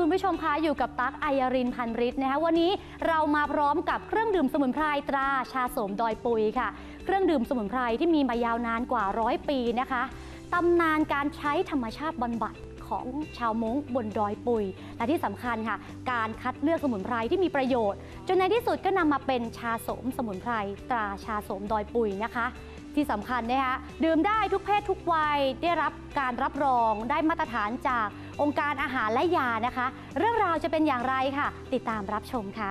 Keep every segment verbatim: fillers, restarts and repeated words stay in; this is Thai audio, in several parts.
คุณผู้ชมคะอยู่กับตั๊กอัยรินพันฤทธิ์นะคะวันนี้เรามาพร้อมกับเครื่องดื่มสมุนไพรตราชาโสมดอยปุยค่ะเครื่องดื่มสมุนไพรที่มีมายาวนานกว่าร้อยปีนะคะตำนานการใช้ธรรมชาติบำบัดของชาวม้งบนดอยปุยและที่สำคัญค่ะการคัดเลือกสมุนไพรที่มีประโยชน์จนในที่สุดก็นำมาเป็นชาโสมสมุนไพรตราชาโสมดอยปุยนะคะที่สำคัญนะคะดื่มได้ทุกเพศทุกวัยได้รับการรับรองได้มาตรฐานจากองค์การอาหารและยานะคะเรื่องราวจะเป็นอย่างไรค่ะติดตามรับชมค่ะ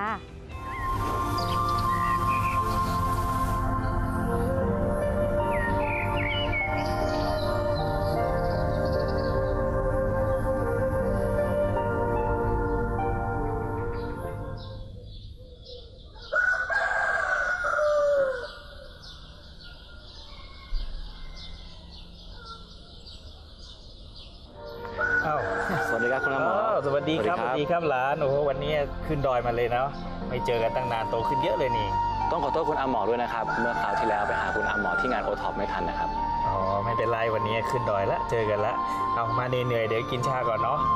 สวัสดีครับคุณหมอสวัสดีครับสวัสดีครับหลานโอ้โหวันนี้ขึ้นดอยมาเลยเนาะไม่เจอกันตั้งนานโตขึ้นเยอะเลยนี่ต้องขอโทษคุณอาหมอด้วยนะครับเมื่อคราวที่แล้วไปหาคุณอาหมอที่งานโอท็อปไม่ทันนะครับอ๋อไม่เป็นไรวันนี้ขึ้นดอยแล้วเจอกันแล้วเอามาเหนื่อยๆเดี๋ยวกินชาก่อนเนาะ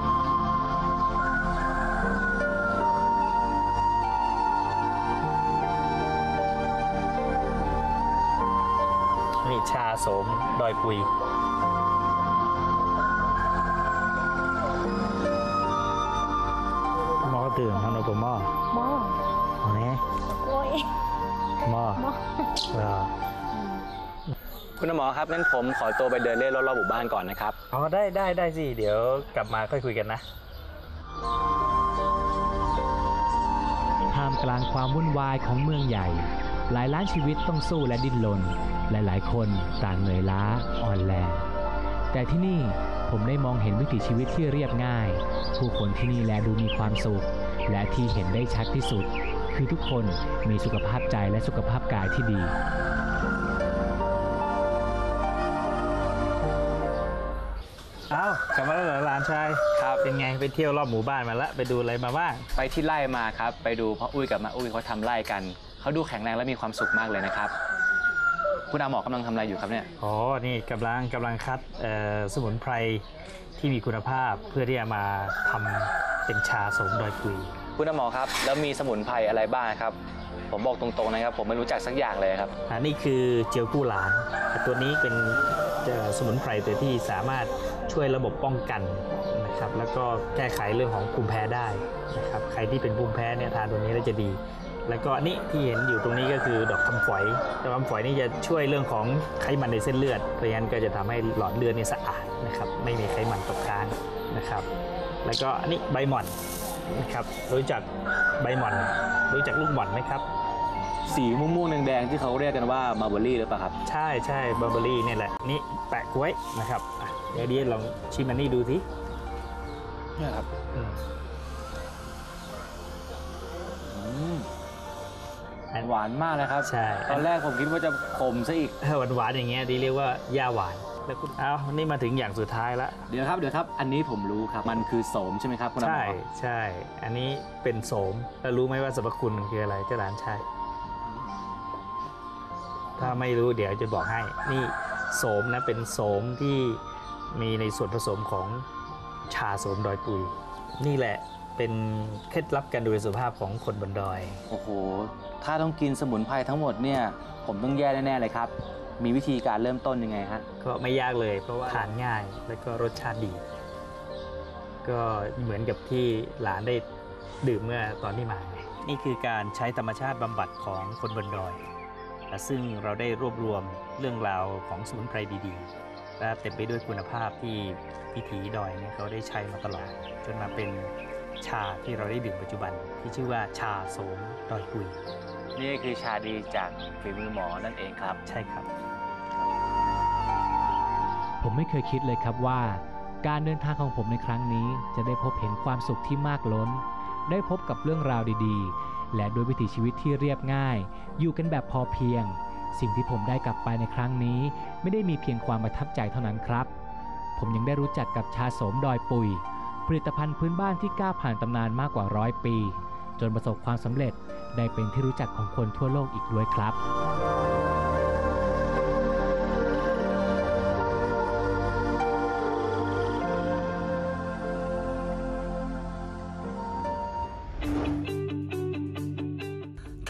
นี่ชาโสมดอยปุยหมอตื่นทำหนูผมหมอหมอเนี่ยโอ้ยหมอหมอคุณหมอครับงั้นผมขอตัวไปเดินเล่นรอบๆหมู่บ้านก่อนนะครับอ๋อได้ได้ได้สิเดี๋ยวกลับมาค่อยคุยกันนะท่ามกลางความวุ่นวายของเมืองใหญ่หลายล้านชีวิตต้องสู้และดิ้นรนและหลายคนต่างเหนื่อยล้าอ่อนแรงแต่ที่นี่ผมได้มองเห็นวิถีชีวิตที่เรียบง่ายผู้คนที่นี่แลดูมีความสุขและที่เห็นได้ชัดที่สุดคือทุกคนมีสุขภาพใจและสุขภาพกายที่ดีอ้าวกลับมาแล้วเหรอหลานชายครับเป็นไงไปเที่ยวรอบหมู่บ้านมาแล้วไปดูอะไรมาบ้างไปที่ไร่มาครับไปดูพ่ออุ้ยกับมาอุ้ยเขาทำไร่กันเขาดูแข็งแรงและมีความสุขมากเลยนะครับคุณอาหมอกำลังทำอะไรอยู่ครับเนี่ยอ๋อนี่กำลังกำลังคัดสมุนไพรที่มีคุณภาพเพื่อที่จะมาทำเป็นชาโสมดอยปุยคุณอาหมอครับแล้วมีสมุนไพรอะไรบ้างครับผมบอกตรงๆนะครับผมไม่รู้จักสักอย่างเลยครับอันนี้คือเจียวกู้หลานตัวนี้เป็นสมุนไพรตัวที่สามารถช่วยระบบป้องกันนะครับแล้วก็แก้ไขเรื่องของภูมิแพ้ได้นะครับใครที่เป็นภูมิแพ้เนี่ยทานตัวนี้แล้วจะดีแล้วก็นี่ที่เห็นอยู่ตรงนี้ก็คือดอกคำฝอยดอกคำฝอยนี่จะช่วยเรื่องของไขมันในเส้นเลือดเพราะฉะนั้นก็จะทำให้หลอดเลือดนี่สะอาดนะครับไม่มีไขมันตกค้างนะครับแล้วก็อันนี้ใบหม่อนนะครับรู้จักใบหม่อนรู้จักลูกหม่อนไหมครับสีม่วงๆแดงๆที่เขาเรียกกันว่ามาร์เบอรี่หรือเปล่าครับใช่ใช่มาร์เบอรี่นี่แหละนี่แปะกล้วยนะครับเดี๋ยวดีลองชิมอันนี้ดูสิเนี่ยครับหวานมากเลยครับใช่ตอนแรกผมคิดว่าจะขมซะอีกหวานหวานอย่างเงี้ยดีเรียกว่าย่าหวานแล้วคุณเอานี่มาถึงอย่างสุดท้ายแล้วเดี๋ยวครับเดี๋ยวครับอันนี้ผมรู้ครับมันคือโสมใช่ไหมครับคุณหมอใช่ใช่อันนี้เป็นโสมแล้วรู้ไหมว่าสรรพคุณมันคืออะไรเจ้าหลานชายถ้าไม่รู้เดี๋ยวจะบอกให้นี่โสมนะเป็นโสมที่มีในส่วนผสมของชาโสมดอยปุยนี่แหละเป็นเคล็ดลับการดูแลสุขภาพของคนบนดอยโอ้โหถ้าต้องกินสมุนไพรทั้งหมดเนี่ยผมต้องแย่แน่ๆเลยครับมีวิธีการเริ่มต้นยังไงฮะก็ไม่ยากเลยเพราะว่าทานง่ายและก็รสชาติดีก็เหมือนกับที่หลานได้ดื่มเมื่อตอนที่มานี่คือการใช้ธรรมชาติบำบัดของคนบนดอยซึ่งเราได้รวบรวมเรื่องราวของสมุนไพรดีๆและเต็มไปด้วยคุณภาพที่วิถีดอยเนี่ยเขาได้ใช้มาตลอดจนมาเป็นชาที่เราได้ดื่มปัจจุบันที่ชื่อว่าชาโสมดอยปุยนี่คือชาดีจากฝีมือหมอนั่นเองครับใช่ครับผมไม่เคยคิดเลยครับว่าการเดินทางของผมในครั้งนี้จะได้พบเห็นความสุขที่มากล้นได้พบกับเรื่องราวดีๆและด้วยวิถีชีวิตที่เรียบง่ายอยู่กันแบบพอเพียงสิ่งที่ผมได้กลับไปในครั้งนี้ไม่ได้มีเพียงความประทับใจเท่านั้นครับผมยังได้รู้จักกับชาโสมดอยปุยผลิตภัณฑ์พื้นบ้านที่ก้าวผ่านตำนานมากกว่าร้อยปีจนประสบความสำเร็จได้เป็นที่รู้จักของคนทั่วโลกอีกด้วยครับอ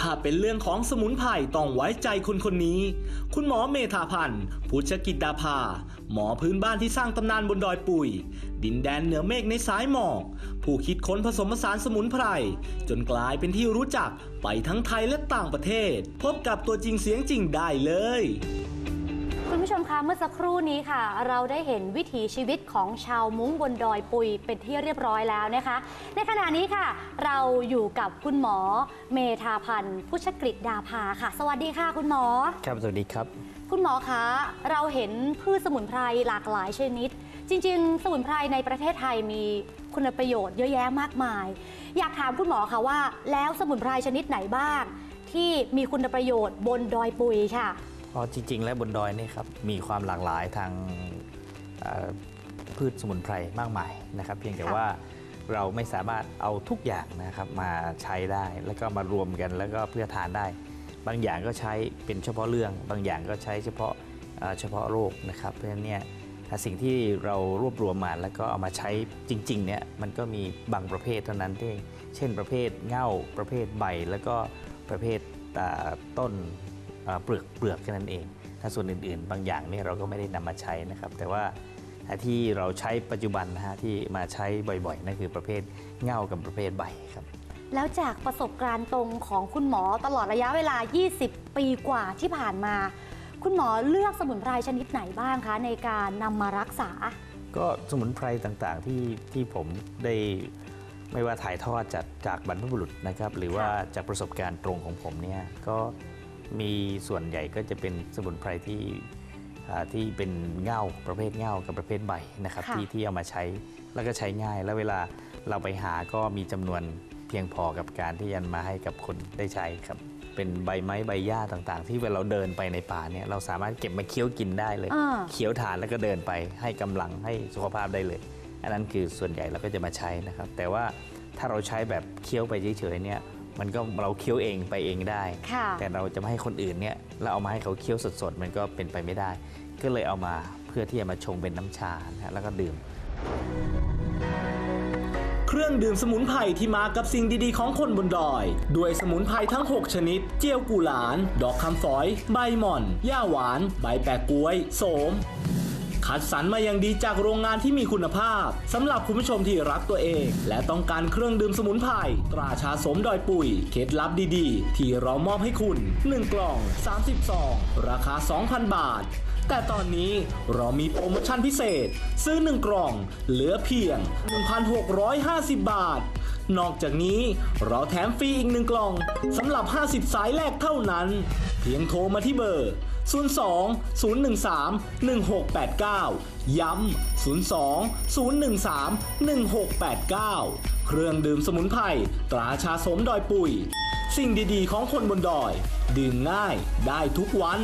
ถ้าเป็นเรื่องของสมุนไพรต้องไว้ใจคนคนนี้ คุณหมอเมธาพันธ์พุชกิจดาภาหมอพื้นบ้านที่สร้างตำนานบนดอยปุยดินแดนเหนือเมฆในสายหมอกผู้คิดค้นผสมผสานสมุนไพรจนกลายเป็นที่รู้จักไปทั้งไทยและต่างประเทศพบกับตัวจริงเสียงจริงได้เลยคุณผู้ชมคะเมื่อสักครู่นี้ค่ะเราได้เห็นวิถีชีวิตของชาวมุ้งบนดอยปุยเป็นที่เรียบร้อยแล้วนะคะในขณะนี้ค่ะเราอยู่กับคุณหมอเมธาพันธ์พุชกฤษดาภาค่ะสวัสดีค่ะคุณหมอครับสวัสดีครับคุณหมอคะเราเห็นพืชสมุนไพรหลากหลายชนิดจริงๆสมุนไพรในประเทศไทยมีคุณประโยชน์เยอะแยะมากมายอยากถามคุณหมอค่ะว่าแล้วสมุนไพรชนิดไหนบ้างที่มีคุณประโยชน์บนดอยปุยค่ะอ๋อจริงๆแล้วบนดอยนี่ครับมีความหลากหลายทางพืชสมุนไพรมากมายนะครับเพียงแต่ว่าเราไม่สามารถเอาทุกอย่างนะครับมาใช้ได้แล้วก็มารวมกันแล้วก็เพื่อทานได้บางอย่างก็ใช้เป็นเฉพาะเรื่องบางอย่างก็ใช้เฉพาะเฉพาะโรคนะครับเพราะฉะนั้นเนี่ยสิ่งที่เรารวบรวมมาแล้วก็เอามาใช้จริงๆเนี่ยมันก็มีบางประเภทเท่านั้นที่เช่นประเภทเง่าประเภทใบแล้วก็ประเภทต้นเปลือกเปลือกแค่นั้นเองถ้าส่วนอื่นๆบางอย่างเนี่ยเราก็ไม่ได้นำมาใช้นะครับแต่ว่าที่เราใช้ปัจจุบันนะฮะที่มาใช้บ่อยๆนั่นคือประเภทเง่ากับประเภทใบครับแล้วจากประสบการณ์ตรงของคุณหมอตลอดระยะเวลายี่สิบปีกว่าที่ผ่านมาคุณหมอเลือกสมุนไพรชนิดไหนบ้างคะในการนำมารักษาก็สมุนไพรต่างๆที่ที่ผมได้ไม่ว่าถ่ายทอดจากจากบรรพบุรุษนะครับหรือว่าจากประสบการณ์ตรงของผมเนี่ยก็มีส่วนใหญ่ก็จะเป็นสมุนไพรที่ที่เป็นเง่าประเภทเง่ากับประเภทใบนะครับที่ที่เอามาใช้แล้วก็ใช้ง่ายแล้วเวลาเราไปหาก็มีจำนวนเพียงพอกับการที่จะมาให้กับคนได้ใช้ครับเป็นใบไม้ใบหญ้าต่างๆที่เวลาเราเดินไปในป่าเนี่ยเราสามารถเก็บมาเคี้ยวกินได้เลยเคี้ยวทานแล้วก็เดินไปให้กำลังให้สุขภาพได้เลยอันนั้นคือส่วนใหญ่เราก็จะมาใช้นะครับแต่ว่าถ้าเราใช้แบบเคี้ยวไปเฉยๆเนี่ยมันก็เราเคี้ยวเองไปเองได้แต่เราจะไม่ให้คนอื่นเนี่ยเราเอามาให้เขาเคี้ยวสดๆมันก็เป็นไปไม่ได้ก็เลยเอามาเพื่อที่จะมาชงเป็นน้ำชานะแล้วก็ดื่มเครื่องดื่มสมุนไพรที่มากับสิ่งดีๆของคนบนดอยด้วยสมุนไพรทั้งหกชนิดเจียวกุหลานดอกคำฝอยใบหม่อนหญ้าหวานใบแปะกล้วยโสมคัดสรรมาอย่างดีจากโรงงานที่มีคุณภาพสำหรับคุณผู้ชมที่รักตัวเองและต้องการเครื่องดื่มสมุนไพรตราชาสมดอยปุยเคล็ดลับดีๆที่เรามอบให้คุณหนึ่งกล่องสามสิบซองราคา สองพัน บาทแต่ตอนนี้เรามีโปรโมชั่นพิเศษซื้อหนึ่งกล่องเหลือเพียง หนึ่งพันหกร้อยห้าสิบ บาทนอกจากนี้เราแถมฟรีอีกหนึ่งกล่องสำหรับห้าสิบสายแรกเท่านั้นเพียงโทรมาที่เบอร์ศูนย์ สอง ศูนย์ หนึ่ง สาม หนึ่ง หก แปด เก้าย้ำศูนย์ สอง ศูนย์ หนึ่ง สาม หนึ่ง หก แปด เก้าเครื่องดื่มสมุนไพรตราชาสมดอยปุยสิ่งดีๆของคนบนดอยดื่มง่ายได้ทุกวัน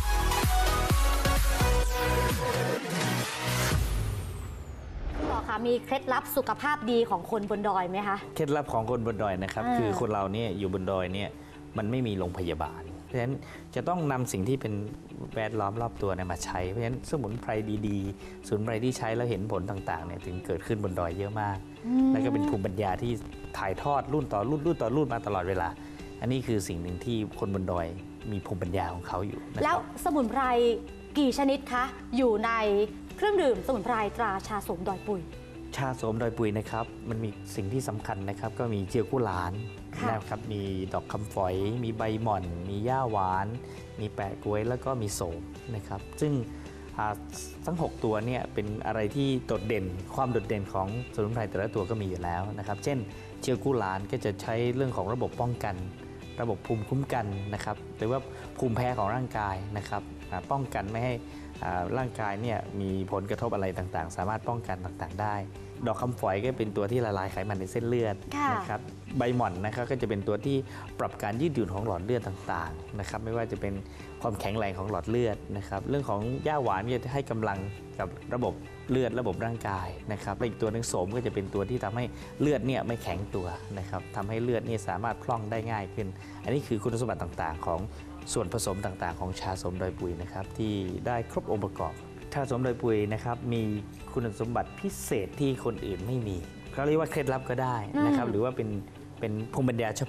คุณหมอคะมีเคล็ดลับสุขภาพดีของคนบนดอยไหมคะเคล็ดลับของคนบนดอยนะครับคือคนเราเนี่ยอยู่บนดอยเนี่ยมันไม่มีโรงพยาบาลเพราะฉะนั้นจะต้องนำสิ่งที่เป็นแวดล้อมรอบตัวมาใช้เพราะฉะนั้นสมุนไพรดีๆสมุนไพรที่ใช้แล้วเห็นผลต่างๆเนี่ยถึงเกิดขึ้นบนดอยเยอะมากแล้วก็เป็นภูมิปัญญาที่ถ่ายทอดรุ่นต่อรุ่นรุ่นต่อรุ่นมาตลอดเวลาอันนี้คือสิ่งหนึ่งที่คนบนดอยมีภูมิปัญญาของเขาอยู่แล้วสมุนไพรกี่ชนิดคะอยู่ในเครื่องดื่มสมุนไพรตราชาสมดอยปุยชาสมดอยปุยนะครับมันมีสิ่งที่สำคัญนะครับก็มีเจียวกุหลานนะครับมีดอกคำฝอยมีใบหม่อนมีหญ้าหวานมีแปะกล้วยแล้วก็มีโสมนะครับซึ่งทั้งหกตัวเนี่ยเป็นอะไรที่โดดเด่นความโดดเด่นของสมุนไพรแต่ละตัวก็มีอยู่แล้วนะครับเช่นเจียวกุหลานก็จะใช้เรื่องของระบบป้องกันระบบภูมิคุ้มกันนะครับหรือว่าภูมิแพ้ของร่างกายนะครับป้องกันไม่ให้ร่างกายเนี่ยมีผลกระทบอะไรต่างๆสามารถป้องกันต่างๆได้ดอกคำฝอยก็เป็นตัวที่ละลายไขมันในเส้นเลือดนะครับใบหม่อนนะครับก็จะเป็นตัวที่ปรับการยืดหยุ่นของหลอดเลือดต่างๆนะครับไม่ว่าจะเป็นความแข็งแรงของหลอดเลือดนะครับเรื่องของหญ้าหวานจะให้กำลังกับระบบเลือดระบบร่างกายนะครับและอีกตัวนึงโสมก็จะเป็นตัวที่ทำให้เลือดเนี่ยไม่แข็งตัวนะครับทำให้เลือดเนี่ยสามารถพล่องได้ง่ายขึ้นอันนี้คือคุณสมบัติต่างๆของส่วนผสมต่างๆของชาสมดอยปุยนะครับที่ได้ครบองค์ประกอบชาสมดอยปุยนะครับมีคุณสมบัติพิเศษที่คนอื่นไม่มีเขาเรียกว่าเคล็ดลับก็ได้นะครับหรือว่าเป็นเป็นภูมิปัญญาเฉพาะ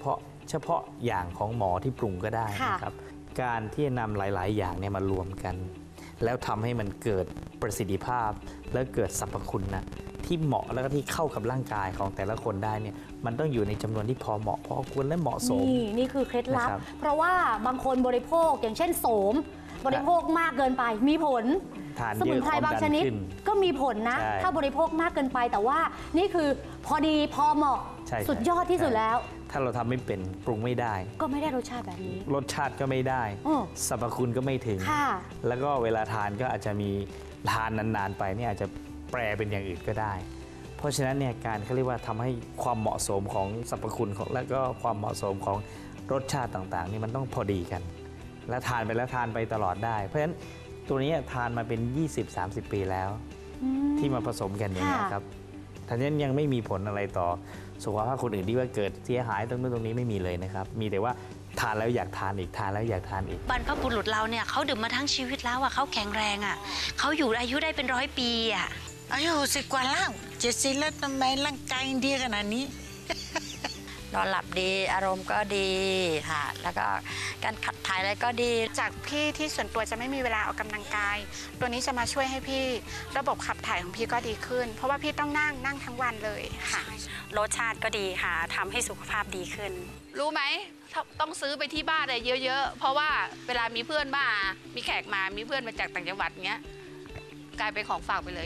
เฉพาะอย่างของหมอที่ปรุงก็ได้ค่ะนะครับการที่จะนำหลาย ๆ อย่างเนี่ยมารวมกัน แล้วทำให้มันเกิดประสิทธิภาพและเกิดสรรพคุณนะที่เหมาะแล้วก็ที่เข้ากับร่างกายของแต่ละคนได้เนี่ยมันต้องอยู่ในจำนวนที่พอเหมาะพอควรและเหมาะสมนี่นี่คือเคล็ดลับนะครับเพราะว่าบางคนบริโภคอย่างเช่นโสม บริโภคมากเกินไปมีผลทานสเยมุนอะไพรความบางดันชนิดขึ้นก็มีผลนะใช่ถ้าบริโภคมากเกินไปแต่ว่านี่คือพอดีพอเหมาะใช่สุดยอดที่สุดแล้วถ้าเราทำไม่เป็นปรุงไม่ได้ก็ไม่ได้รสชาติแบบนี้รสชาติก็ไม่ได้อ้อสรรพคุณก็ไม่ถึงค่ะแล้วก็เวลาทานก็อาจจะมีทานนานๆไปเนี่ยอาจจะแปรเป็นอย่างอื่นก็ได้ เพราะฉะนั้นเนี่ยการเขาเรียกว่าทำให้ความเหมาะสมของสรรพคุณของและก็ความเหมาะสมของรสชาติต่างๆนี่มันต้องพอดีกัน และทานไปแล้วทานไปตลอดได้ เพราะฉะนั้นตัวนี้ทานมาเป็น ยี่สิบสามสิบ ปีแล้วอืมที่มาผสมกันอย่างนี้ยค่ะครับท่านั้นยังไม่มีผลอะไรต่อสุขภาพคนอื่นที่ว่าเกิดเสียหายตรงนู้นตรงนี้ไม่มีเลยนะครับ มีแต่ว่าทานแล้วอยากทานอีกทานแล้วอยากทานอีกบรรพบุรุษเราเนี่ยเขาดื่มมาทั้งชีวิตแล้วอะเขาแข็งแรงอะเขาอยู่อายุได้เป็นร้อยปีอะอายุสิบกว่าแล้วเจ็ดสิบแล้วทำไมร่างกายดีขนาดนี้นอนหลับดีอารมณ์ก็ดีค่ะ แล้วก็การขับถ่ายอะไรก็ดีจากพี่ที่ส่วนตัวจะไม่มีเวลาออกกำลังกาย ตัวนี้จะมาช่วยให้พี่ระบบขับถ่ายของพี่ก็ดีขึ้น เพราะว่าพี่ต้องนั่งนั่งทั้งวันเลยค่ะรสชาติก็ดีค่ะทำให้สุขภาพดีขึ้นรู้ไหมต้องซื้อไปที่บ้านเลยเยอะๆ เพราะว่าเวลามีเพื่อนมามีแขกมามีเพื่อนมาจากต่างจังหวัดเงี้ยกลายเป็นของฝากไปเลย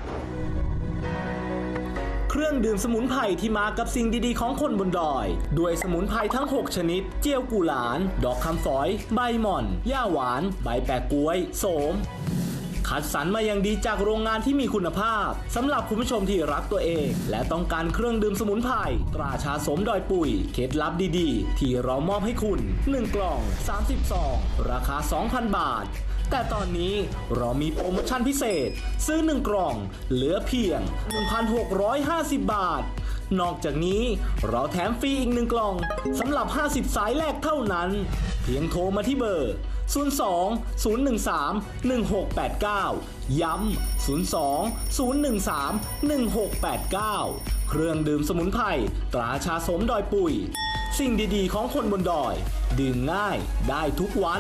เครื่องดื่มสมุนไพรที่มากับสิ่งดีๆของคนบนดอย ด้วยสมุนไพรทั้ง หก ชนิด เจียวกุหลาญ ดอกคำฝอย ใบหม่อน หญ้าหวาน ใบแปะก๊วย โสม คัดสรรมาอย่างดีจากโรงงานที่มีคุณภาพสำหรับคุณผู้ชมที่รักตัวเอง และต้องการเครื่องดื่มสมุนไพรตราชาสมดอยปุยเคล็ดลับดีๆ ที่เรามอบให้คุณ หนึ่ง กล่อง สามสิบ ซอง ราคา สองพัน บาท แต่ตอนนี้เรามีโปรโมชั่นพิเศษ ซื้อหนึ่งกล่องเหลือเพียง หนึ่งพันหกร้อยห้าสิบ บาท นอกจากนี้เราแถมฟรีอีกหนึ่งกล่องสำหรับ ห้าสิบ สายแรกเท่านั้น เพียงโทรมาที่เบอร์ ศูนย์ สอง ศูนย์ หนึ่ง สาม หนึ่ง หก แปด เก้า ย้ำ ศูนย์ สอง ศูนย์ หนึ่ง สาม หนึ่ง หก แปด เก้า เครื่องดื่มสมุนไพรตราชาสมดอยปุยสิ่งดีๆของคนบนดอย ดื่มง่ายได้ทุกวัน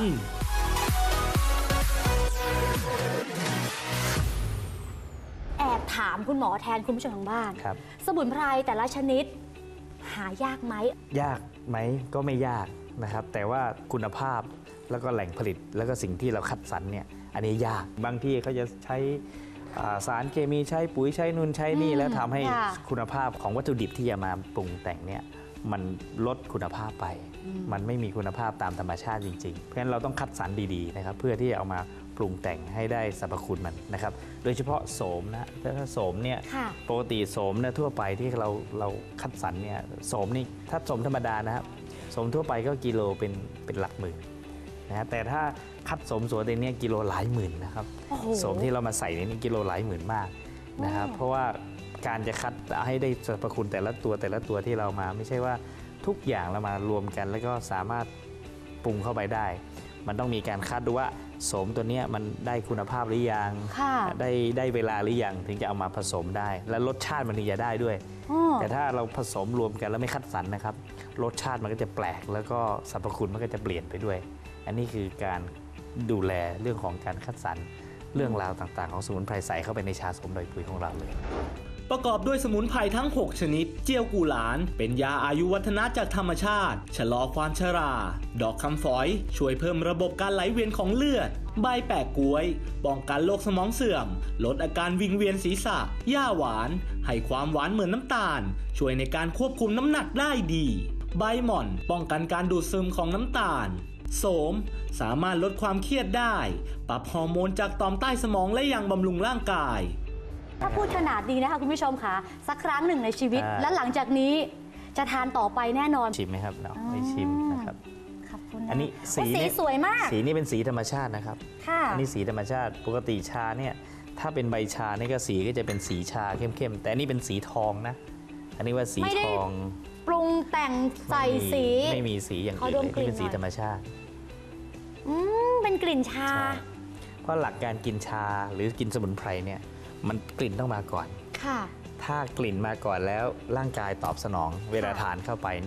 แอบถามคุณหมอแทนคุณผู้ชมทางบ้านครับสมุนไพรแต่ละชนิด หายากไหมยากไหมก็ไม่ยากนะครับ แต่ว่าคุณภาพแล้วก็แหล่งผลิตแล้วก็สิ่งที่เราคัดสรรเนี่ยอันนี้ยากบางที่เขาจะใช้อ่าสารเคมีใช้ปุ๋ยใช้นู่นใช้นี่อืมแล้วทำให้ค่ะคุณภาพของวัตถุดิบที่จะมาปรุงแต่งเนี่ยมันลดคุณภาพไป มันไม่มีคุณภาพตามธรรมชาติจริงๆ เพราะฉะนั้นเราต้องคัดสรรดีๆนะครับเพื่อที่จะเอามาปรุงแต่งให้ได้สรรพคุณมันนะครับโดยเฉพาะโสมนะถ้าโสมเนี่ยค่ะปกติโสมเนี่ยทั่วไปที่เราเราคัดสรรเนี่ยโสมนี่ถ้าโสมธรรมดานะครับโสมทั่วไปก็กิโลเป็นเป็นหลักหมื่นนะฮะแต่ถ้าคัดโสมสวยในเนี่ยกิโลหลายหมื่นนะครับโอ้โหโสมที่เรามาใส่ในนี้กิโลหลายหมื่นมากนะครับอ๋อเพราะว่าการจะคัดให้ได้สรรพคุณแต่ละตัวแต่ละตัวที่เรามา ไม่ใช่ว่าทุกอย่างเรามารวมกัน แล้วก็สามารถปรุงเข้าไปได้ มันต้องมีการคัดดูว่าโสมตัวเนี้ยมันได้คุณภาพหรือยังค่ะได้ได้เวลาหรือยังถึงจะเอามาผสมได้ และรสชาติมันถึงจะได้ด้วยอ้อแต่ถ้าเราผสมรวมกันแล้วไม่คัดสรรนะครับ รสชาติมันก็จะแปลก แล้วก็สรรพคุณมันก็จะเปลี่ยนไปด้วย อันนี้คือการดูแลเรื่องของการคัดสรรเรื่องราวต่างๆของสมุนไพรใส่เข้าไปในชาสมดอยปุยของเราเลยประกอบด้วยสมุนไพรทั้ง หก ชนิด เจียวกูหลาน เป็นยาอายุวัฒนะจากธรรมชาติ ชะลอความชรา ดอกคำฝอย ช่วยเพิ่มระบบการไหลเวียนของเลือด ใบแปะก๊วย ป้องกันโรคสมองเสื่อม ลดอาการวิงเวียนศีรษะ หญ้าหวาน ให้ความหวานเหมือนน้ำตาล ช่วยในการควบคุมน้ำหนักได้ดี ใบหม่อน ป้องกันการดูดซึมของน้ำตาล โสม สามารถลดความเครียดได้ ปรับฮอร์โมนจากต่อมใต้สมองและยังบำรุงร่างกายถ้าพูดขนาดนี้นะคะคุณผู้ชมค่ะ สักครั้งหนึ่งในชีวิตอ่าและหลังจากนี้จะทานต่อไปแน่นอนชิมไหมครับเนาะให้ชิมนะครับขอบคุณนะอันนี้สีโอ้สีเนี่ยสวยมากสีนี่เป็นสีธรรมชาตินะครับค่ะอันนี้สีธรรมชาติ ปกติชาเนี่ยถ้าเป็นใบชาเนี่ยก็สีก็จะเป็นสีชาเข้มๆ แต่อันนี้เป็นสีทองนะ อันนี้ว่าสีไม่ได้ทองปรุงแต่งใส่สีไม่มีสีอย่างขออื่นดเลมยกลิ่นี่นเป็นสีหน่อยธรรมชาติอืมเป็นกลิ่นชาใช่เพราะหลักการกินชาหรือกินสมุนไพรเนี่ยมันกลิ่นต้องมาก่อนค่ะถ้ากลิ่นมาก่อนแล้วร่างกายตอบสนอง เวลาทานเข้าไปเนี่ย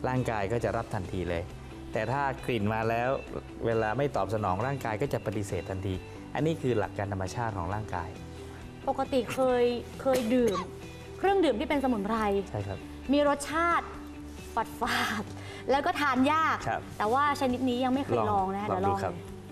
ร่างกายก็จะรับทันทีเลย แต่ถ้ากลิ่นมาแล้วเวลาไม่ตอบสนองร่างกายก็จะปฏิเสธทันที อันนี้คือหลักการธรรมชาติของร่างกายปกติเคยเคยดื่ม เครื่องดื่มที่เป็นสมุนไพรใช่ครับมีรสชาติฝาดฝาดๆแล้วก็ทานยากครับแต่ว่าชนิดนี้ยังไม่เคยลองนะลเดี๋องยวลดูองครับ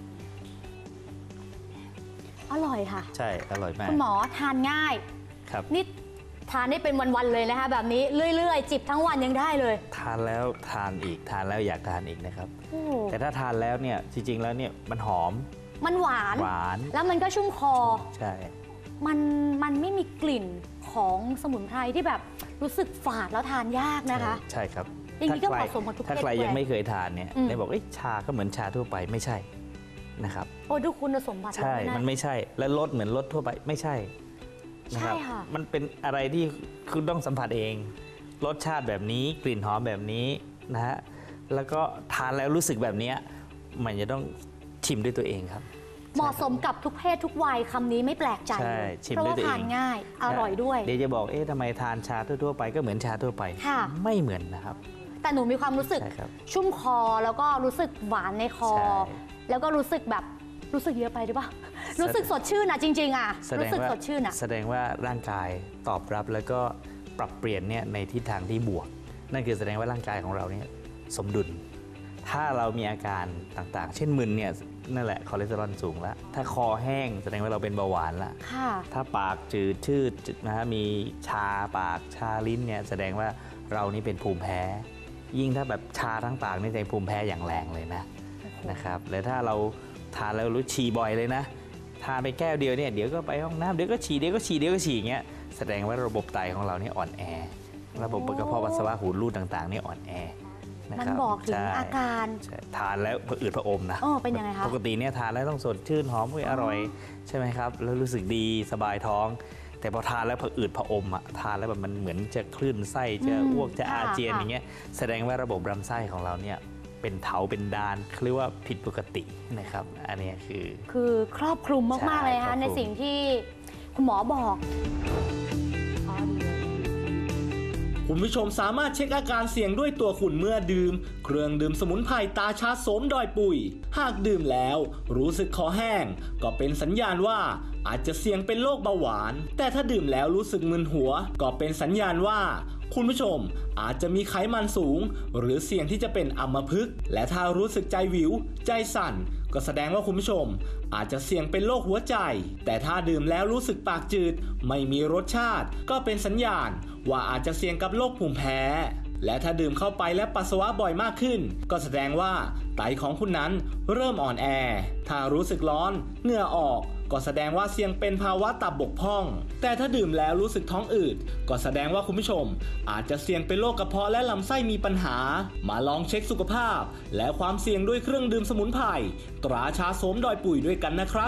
อร่อยค่ะใช่อร่อยมากคุณหมอทานง่ายครับนี่ทานได้เป็นวันๆเลยนะคะแบบนี้เรื่อยๆ จิบทั้งวันยังได้เลยทานแล้วทานอีกทานแล้วอยากทานอีกนะครับโอ้แต่ถ้าทานแล้วเนี่ยจริงๆแล้วเนี่ยมันหอมมันหวานหวานแล้วมันก็ชุ่มคอใช่มันมันไม่มีกลิ่นของสมุนไพรที่แบบรู้สึกฝาดแล้วทานยากนะคะใช่ครับอย่างนี้ก็ถ้เหมาะสมกับทุกเพศถ้าใครทุกวัยยังไม่เคยทานเนี่ยอืมได้บอกเอ้ยชาก็เหมือนชาทั่วไปไม่ใช่นะครับโอ้ดูคุณสมบัติใช่แล้วะมันไม่ใช่และรสเหมือนรสทั่วไปไม่ใช่นะครับใช่ค่ะมันเป็นอะไรที่คุณต้องสัมผัสเองรสชาติแบบนี้กลิ่นหอมแบบนี้นะฮะแล้วก็ทานแล้วรู้สึกแบบเนี้ยมันจะต้องชิมด้วยตัวเองครับเหมาะสมกับทุกเพศทุกวัยคำนี้ไม่แปลกใจใช่เลยชิมเพราะด้วยว่าตัวเองทานง่าย อร่อยด้วยเดี๋ยวจะบอกเอ๊ะทำไมทานชาทั่วๆไปก็เหมือนชาทั่วไปค่ะไม่เหมือนนะครับแต่หนูมีความรู้สึกใช่ครับชุ่มคอแล้วก็รู้สึกหวานในคอใช่แล้วก็รู้สึกแบบรู้สึกเยอะไปหรือเปล่ารู้สึกสดชื่นนะจริงๆอ่ะแสดรู้งสึกว่าสดชื่นอ่ะแสดงว่าร่างกายตอบรับแล้วก็ปรับเปลี่ยนเนี่ยในทิศทางที่บวก นั่นคือแสดงว่าร่างกายของเราเนี่ยสมดุล ถ้าเรามีอาการต่างๆ เช่นมึนเนี่ยนั่นแหละคอเลสเตอรอลสูงแล้วถ้าคอแห้งแสดงว่าเราเป็นเบาหวานละค่ะถ้าปากจืดชืดนะฮะมีชาปากชาลิ้นเนี่ยแสดงว่าเรานี่เป็นภูมิแพ้ ยิ่งถ้าแบบชาทั้งปากนี่แสดงภูมิแพ้อย่างแรงเลยนะนะครับแล้วถ้าเราทานแล้วรู้ฉี่บ่อยเลยนะทานไปแก้วเดียวเนี่ยเดี๋ยวก็ไปห้องน้ำเดี๋ยวก็ฉี่เดี๋ยวก็ฉี่เดี๋ยวก็ฉี่อย่างเงี้ยแสดงว่าระบบไตของเราเนี่ยอ่อนแอ ระบบกระเพาะปัสสาวะหูรูดต่างๆเนี่ยอ่อนแอนะมันครับบอกถึงใช่อาการใช่ทานแล้วผะอืดผะอมนะเออเป็นยังไงคะปกติเนี่ยทานแล้วต้องสดชื่นหอมอร่อยใช่ไหมครับแล้วรู้สึกดีสบายท้อง แต่พอทานแล้วผะอืดผะอมอะทานแล้วแบบมันเหมือนจะคลื่นไส้จะอืมอ้วกจะค่ะอาเจียนค่ะอย่างเงี้ยแสดงว่าระบบลำไส้ของเราเนี่ยเป็นเถาเป็นดานเรียกว่าผิดปกตินะครับอันเนี้ยคือคือครอบคลุมมาก ๆ เลยนะใช่ครอบคลุคะมในสิ่งที่คุณหมอบอกอ๋อดีเลยคุณผู้ชมสามารถเช็คอาการเสี่ยงด้วยตัวคุณเมื่อดื่ม เครื่องดื่มสมุนไพรตาชาโสมดอยปุย หากดื่มแล้วรู้สึกคอแห้ง ก็เป็นสัญญาณว่าอาจจะเสี่ยงเป็นโรคเบาหวาน แต่ถ้าดื่มแล้วรู้สึกมึนหัว ก็เป็นสัญญาณว่า คุณผู้ชมอาจจะมีไขมันสูง หรือเสี่ยงที่จะเป็นอัมพฤกษ์และถ้ารู้สึกใจวิว ใจสั่น ก็แสดงว่าคุณผู้ชม อาจจะเสี่ยงเป็นโรคหัวใจ แต่ถ้าดื่มแล้วรู้สึกปากจืด ไม่มีรสชาติ ก็เป็นสัญญาณ ว่าอาจจะเสี่ยงกับโรคภูมิแพ้ และถ้าดื่มเข้าไปและปัสสาวะบ่อยมากขึ้น ก็แสดงว่าไตของคุณนั้นเริ่มอ่อนแอ ถ้ารู้สึกร้อนเหงื่อออก ก็แสดงว่าเสี่ยงเป็นภาวะตับบกพร่อง แต่ถ้าดื่มแล้วรู้สึกท้องอืด ก็แสดงว่าคุณผู้ชม อาจจะเสี่ยงเป็นโรคกระเพาะและลำไส้มีปัญหา มาลองเช็คสุขภาพ และความเสี่ยงด้วยเครื่องดื่มสมุนไพรตราชาโสมดอยปุ๋ยด้วยกันนะครับ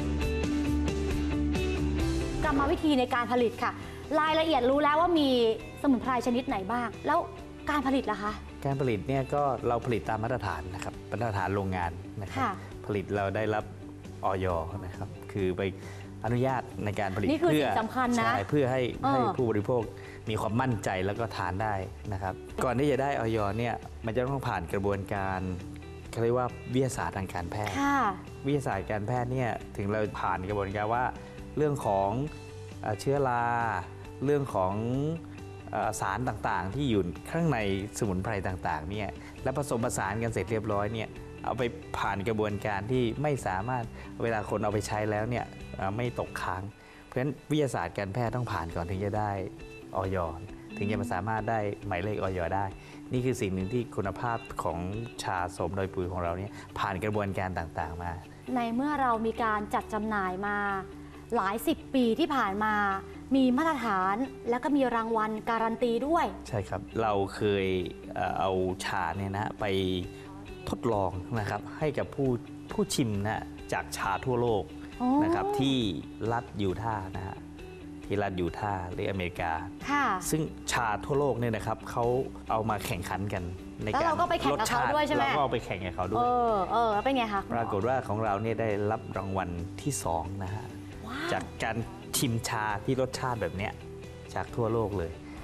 กรรมวิธีในการผลิตค่ะ รายละเอียดรู้แล้วว่ามีสมุนไพรชนิดไหนบ้าง แล้วการผลิตล่ะคะการผลิตเนี่ยก็เราผลิตตามมาตรฐานนะครับมาตรฐานโรงงานนะครับค่ะผลิตเราได้รับออยนะครับคือไปอนุญาตในการผลิตนี่คือเพื่สิ่งสำคัญนะใช่เพื่อให้เออให้ผู้บริโภคมีความมั่นใจแล้วก็ทานได้นะครับก่อนที่จะได้ออยเนี่ยมันจะต้องผ่านกระบวนการเขาเรียกว่าวิทยาศาสตร์ทางการแพทย์ค่ะวิทยาศาสตร์การแพทย์เนี่ยถึงเราผ่านกระบวนการว่าเรื่องของเอ่อเชื้อราเรื่องของเอ่อสารต่างๆ ที่อยู่ข้างในสมุนไพรต่างๆเนี่ยและผสมผสานกันเสร็จเรียบร้อยเนี่ยเอาไปผ่านกระบวนการที่ไม่สามารถเวลาคนเอาไปใช้แล้วเนี่ยเอ่อไม่ตกค้าง เพราะฉะนั้นวิทยาศาสตร์การแพทย์ต้องผ่านก่อนถึงจะได้ออยถึงจะมาสามารถได้หมายเลขออยได้ นี่คือสิ่งหนึ่งที่คุณภาพของชาโสมดอยปุยของเราเนี่ยผ่านกระบวนการต่างๆมาในเมื่อเรามีการจัดจำหน่ายมา หลายสิบปีที่ผ่านมา มีมาตรฐานแล้วก็มีรางวัลการันตีด้วยใช่ครับ เราเคยเอ่อเอาชาเนี่ยนะไปทดลองนะครับให้กับผู้ผู้ชิมนะจากชาทั่วโลกอ๋อนะครับที่รัฐยูทาห์นะฮะที่รัฐยูทาห์หรืออเมริกาค่ะซึ่งชาทั่วโลกเนี่ยนะครับเขาเอามาแข่งขันกันในแล้วการเราก็ไปแข่งรสกับเขาชาติด้วยใช่ไหมเราก็เอาไปแข่งกับเขาด้เอวยอเออแล้วเป็นไงคะปรากฏว่าของเราเนี่ยได้รับรางวัลที่สองนะฮะว้าวจากการชิมชาที่รสชาติแบบเนี้ยจากทั่วโลกเลย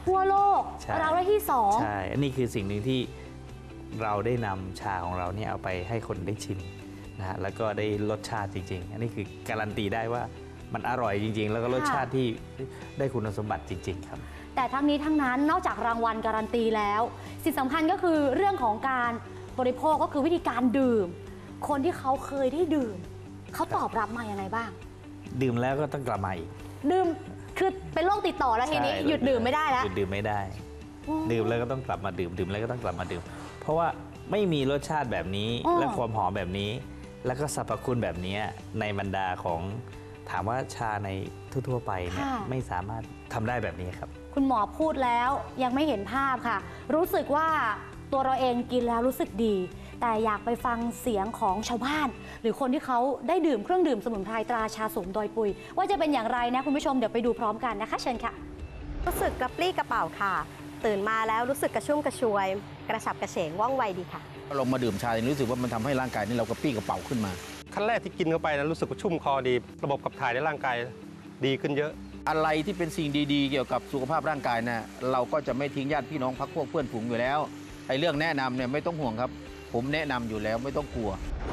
ทั่วโลกใช่เราได้ที่สองใช่อันนี้คือสิ่งหนึ่งที่เราได้นำชาของเราเนี่ยเอาไปให้คนได้ชิมนะฮะแล้วก็ได้รสชาติจริงๆ อันนี้คือการันตีได้ว่ามันอร่อยจริงๆ แล้วก็รสชาติที่ได้คุณสมบัติจริงๆครับแต่ทั้งนี้ทั้งนั้นนอกจากรางวัลการันตีแล้วสิ่งสำคัญก็คือเรื่องของการบริโภคก็คือวิธีการดื่ม คนที่เขาเคยได้ดื่มเขาตอบรับมายังไงบ้างดื่มแล้วก็ต้องกลับมาอีกดื่มคือเป็นโรคติดต่อแล้วทีนี้ใช่หยุดดื่มไม่ได้แล้วหยุดดื่มไม่ได้ ดื่มแล้วก็ต้องกลับมาดื่มดื่มแล้วก็ต้องกลับมาดื่ม เพราะว่าไม่มีรสชาติแบบนี้อ๋อและความหอมแบบนี้ แล้วก็สรรพคุณแบบนี้ในบรรดาของถามว่าชาในทั่วๆไปเนี่ยไม่สามารถทำได้แบบนี้ครับคุณหมอพูดแล้วยังไม่เห็นภาพค่ะ รู้สึกว่าตัวเราเองกินแล้วรู้สึกดี แต่อยากไปฟังเสียงของชาวบ้าน หรือคนที่เขาได้ดื่มเครื่องดื่มสมุนไพรตราชาโสมดอยปุยว่าจะเป็นอย่างไรนะคุณผู้ชมเดี๋ยวไปดูพร้อมกันนะคะเชิญค่ะรู้สึกกระปรี้กระเป๋าค่ะ ตื่นมาแล้วรู้สึกกระชุ่มกระชวย กระฉับกระเฉงว่องไวดีค่ะลงมาดื่มชารู้สึกว่ามันทำให้ร่างกายนี่เรากระปรี้กระเป๋าขึ้นมาขั้นแรกที่กินเข้าไปนะรู้สึกว่าชุ่มคอดี ระบบขับถ่ายในร่างกายดีขึ้นเยอะอะไรที่เป็นสิ่งดีๆ เกี่ยวกับสุขภาพร่างกายนะเราก็จะไม่ทิ้งญาติพี่น้องพักพวกเพื่อนฝูงอยู่แล้วไอ้เรื่องแนะนำเนี่ยไม่ต้องห่วงครับ ผมแนะนำอยู่แล้วไม่ต้องกลัว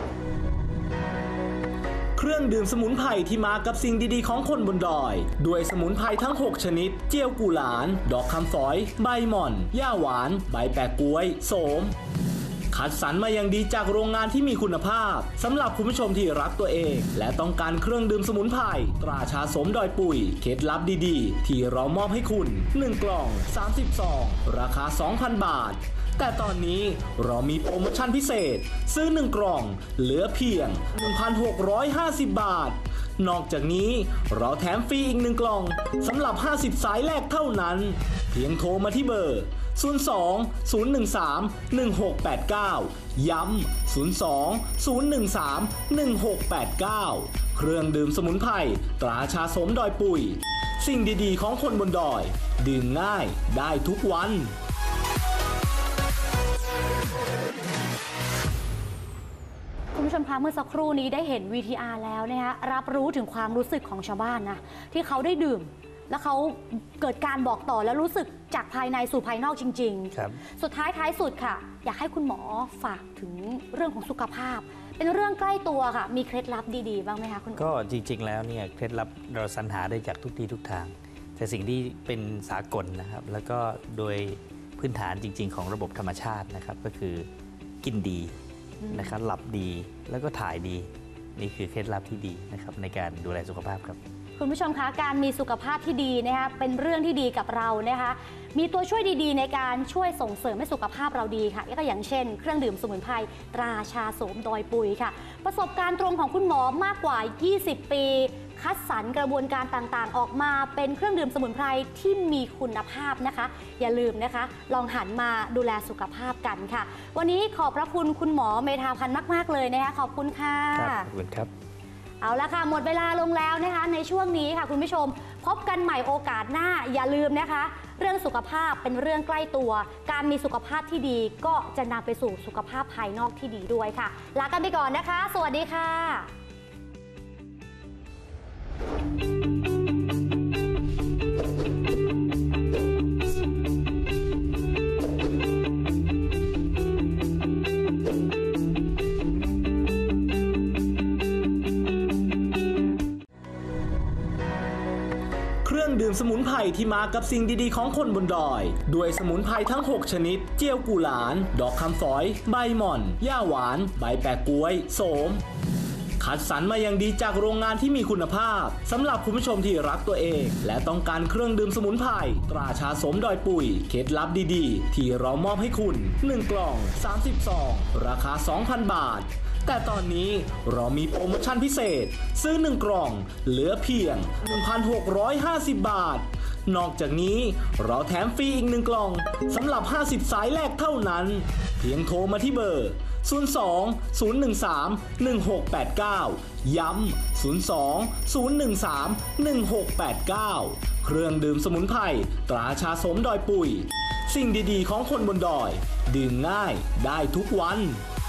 เครื่องดื่มสมุนไพรที่มากับสิ่งดีๆของคนบนดอย ด้วยสมุนไพรทั้ง หก ชนิด เจียวกุหลาน ดอกคำฝอย ใบหม่อน หญ้าหวาน ใบแปะก๊วย โสม คัดสรรมาอย่างดีจากโรงงานที่มีคุณภาพสำหรับคุณผู้ชมที่รักตัวเอง และต้องการเครื่องดื่มสมุนไพรตราชาโสมดอยปุยเคล็ดลับดีๆ ที่เรามอบให้คุณ หนึ่ง กล่อง สามสิบ ซอง ราคา สองพัน บาท แต่ตอนนี้เรามีโปรโมชั่นพิเศษ ซื้อหนึ่งกล่องเหลือเพียง หนึ่งพันหกร้อยห้าสิบ บาท นอกจากนี้เราแถมฟรีอีกหนึ่งกล่องสำหรับห้าสิบสายแรกเท่านั้น เพียงโทรมาที่เบอร์ ศูนย์ สอง ศูนย์ หนึ่ง สาม หนึ่ง หก แปด เก้า ย้ำ ศูนย์ สอง ศูนย์ หนึ่ง สาม หนึ่ง หก แปด เก้า เครื่องดื่มสมุนไพรตราชาโสมดอยปุยสิ่งดีๆของคนบนดอย ดื่มง่ายได้ทุกวันคุณผู้ชมคะเมื่อสักครู่นี้ได้เห็น วี ที อาร์ แล้วนะคะรับรู้ถึงความรู้สึกของชาวบ้านนะที่เขาได้ดื่ม แล้วเขาเกิดการบอกต่อแล้วรู้สึกจากภายในสู่ภายนอกจริงครับๆ สุดท้ายท้ายสุดค่ะ อยากให้คุณหมอฝากถึงเรื่องของสุขภาพ เป็นเรื่องใกล้ตัวค่ะ มีเคล็ดลับดีๆบ้างไหมคะคุณหมอก็จริงๆ แล้วเนี่ยเคล็ดลับเราสรรหาได้จากทุกที่ทุกทาง แต่สิ่งที่เป็นสากลนะครับ แล้วก็โดยพื้นฐานจริงๆ ของระบบธรรมชาตินะครับ ก็คือกินดีนะครับหลับดีแล้วก็ถ่ายดีนี่คือเคล็ดลับที่ดีนะครับในการดูแลสุขภาพครับคุณผู้ชมคะการมีสุขภาพที่ดีนะคะเป็นเรื่องที่ดีกับเรานะคะมีตัวช่วยดีๆ ในการช่วยส่งเสริมให้สุขภาพเราดีค่ะก็อย่างเช่น เครื่องดื่มสมุนไพรตราชาโสมดอยปุยค่ะประสบการณ์ตรงของคุณหมอมากกว่า ยี่สิบ ปีคัดสรรกระบวนการต่างๆ ออกมาเป็นเครื่องดื่มสมุนไพรที่มีคุณภาพนะคะอย่าลืมนะคะลองหันมาดูแลสุขภาพกันค่ะวันนี้ขอบพระคุณคุณหมอเมธาพันธ์มากๆเลยนะคะขอบคุณค่ะครับขอบคุณครับเอาละค่ะหมดเวลาลงแล้วนะคะในช่วงนี้ค่ะคุณผู้ชมพบกันใหม่โอกาสหน้าอย่าลืมนะคะ เรื่องสุขภาพเป็นเรื่องใกล้ตัว การมีสุขภาพที่ดีก็จะนำไปสู่สุขภาพภายนอกที่ดีด้วยค่ะลากันไปก่อนนะคะ สวัสดีค่ะดื่มสมุนไพรที่มากับสิ่งดีๆของคนบนดอยด้วยสมุนไพรทั้ง หก ชนิด เจียวกุหลาน ดอกคำฝอย ใบหม่อน หญ้าหวาน ใบแปะก๊วย โสม คัดสรรมาอย่างดีจากโรงงานที่มีคุณภาพสำหรับคุณผู้ชมที่รักตัวเองและต้องการเครื่องดื่มสมุนไพรตราชาโสมดอยปุยเคล็ดลับดีๆที่เรามอบให้คุณหนึ่งกล่องสามสิบ ซองราคา สองพัน บาทแต่ตอนนี้เรามีโปรโมชั่นพิเศษซื้อหนึ่งกล่องเหลือเพียง หนึ่งพันหกร้อยห้าสิบ บาทนอกจากนี้เราแถมฟรีอีกหนึ่งกล่องสำหรับห้าสิบสายแรกเท่านั้นเพียงโทรมาที่เบอร์ ศูนย์ สอง ศูนย์ หนึ่ง สาม หนึ่ง หก แปด เก้า ย้ำ ศูนย์ สอง ศูนย์ หนึ่ง สาม หนึ่ง หก แปด เก้า เครื่องดื่มสมุนไพรตราชาโสมดอยปุยสิ่งดีๆของคนบนดอยดื่มง่ายได้ทุกวัน